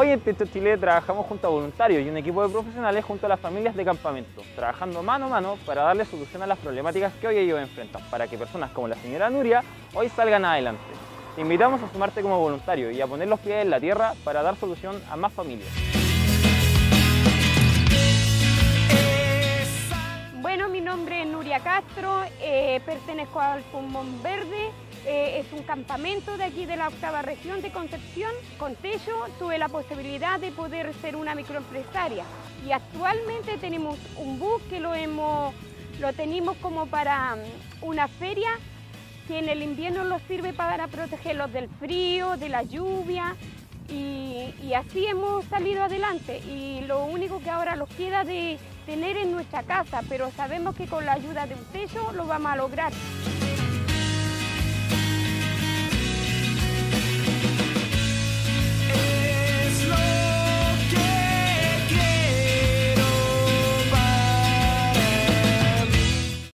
Hoy en Techo Chile trabajamos junto a voluntarios y un equipo de profesionales junto a las familias de campamento, trabajando mano a mano para darle solución a las problemáticas que hoy ellos enfrentan, para que personas como la señora Nuria hoy salgan adelante. Te invitamos a sumarte como voluntario y a poner los pies en la tierra para dar solución a más familias. Bueno, mi nombre es Nuria Castro, pertenezco al Pulmón Verde. Es un campamento de aquí de la 8ª región de Concepción. Con Techo tuve la posibilidad de poder ser una microempresaria y actualmente tenemos un bus que lo tenemos como para una feria que en el invierno nos sirve para protegerlos del frío, de la lluvia y así hemos salido adelante y lo único que ahora nos queda de tener en nuestra casa, pero sabemos que con la ayuda de un techo lo vamos a lograr.